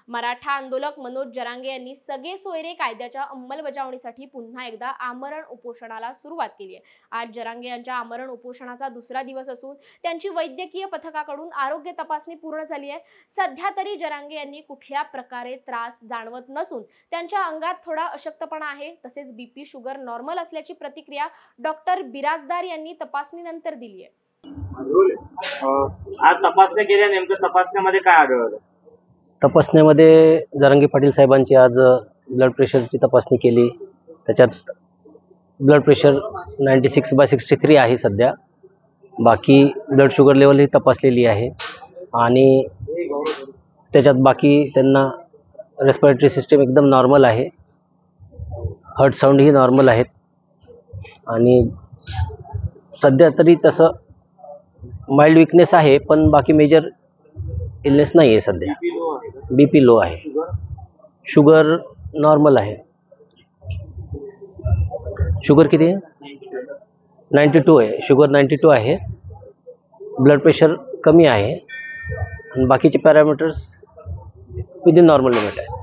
मराठा आंदोलक मनोज जरांगे यांनी सगळे सोयरे कायद्याच्या अंमलबजावणीसाठी पुन्हा एकदा आमरण उपोषणाला सुरुवात केली आहे। आज जरांगे यांच्या आमरण उपोषणाचा दुसरा दिवस असून त्यांची वैद्यकीय पथकाकडून आरोग्य तपासणी पूर्ण झाली आहे। सध्या तरी जरांगे यांनी कुठल्या प्रकारे त्रास जाणवत नसून त्यांच्या अंगात थोडा अशक्तपणा आहे, तसेच बीपी शुगर नॉर्मल असल्याची प्रतिक्रिया डॉक्टर बिराजदार यांनी तपासणीनंतर दिली आहे। आज तपासण्या केल्या, नेमकं तपासण्यामध्ये काय आढळलं? तपासण्यामध्ये जरांगे पाटील साहेबांची आज ब्लड प्रेशरची तपासणी केली। त्याच्यात ब्लड प्रेशर 96/63 आहे सध्या। बाकी ब्लड शुगर लेवल ही तपासलेली आहे आणि त्याच्यात बाकी त्यांना रेस्पिरेटरी सिस्टम एकदम नॉर्मल आहे, हार्ट साऊंड ही नॉर्मल आहेत आणि सध्या तरी तसं माइल्ड विकनेस आहे, पण बाकी मेजर इलनेस नाही आहे सध्या। बीपी लो आहे, शुगर नॉर्मल आहे। शुगर किती आहे? 92 आहे, शुगर 92 आहे। ब्लड प्रेशर कमी आहे आणि बाकीचे पॅरामीटर्स विदिन नॉर्मल लिमिट आहे।